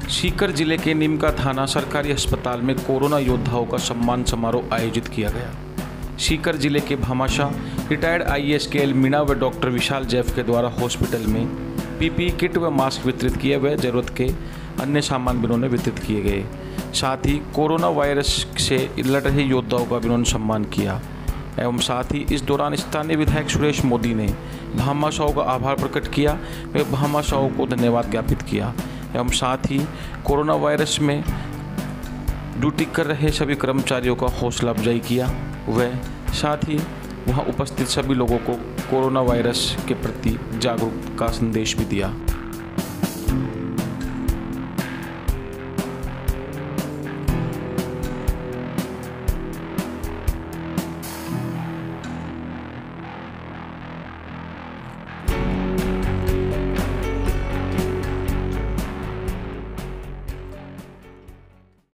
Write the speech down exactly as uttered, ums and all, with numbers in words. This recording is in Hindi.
सीकर जिले के निमका थाना सरकारी अस्पताल में कोरोना योद्धाओं का सम्मान समारोह आयोजित किया गया। सीकर जिले के Bhamashah retired IAS K L Meena व डॉक्टर विशाल जैफ के द्वारा हॉस्पिटल में पीपीई किट व मास्क वितरित किए व जरूरत के अन्य सामान भी उन्होंने वितरित किए गए। साथ ही कोरोना वायरस से लड़ रहे योद्धाओं का भी उन्होंने सम्मान किया एवं साथ ही इस दौरान स्थानीय विधायक सुरेश मोदी ने भामाशाहों का आभार प्रकट किया व भामाशाहों को धन्यवाद ज्ञापित किया एवं साथ ही कोरोना वायरस में ड्यूटी कर रहे सभी कर्मचारियों का हौसला अफजाई किया व साथ ही वहां उपस्थित सभी लोगों को कोरोना वायरस के प्रति जागरूकता का संदेश भी दिया।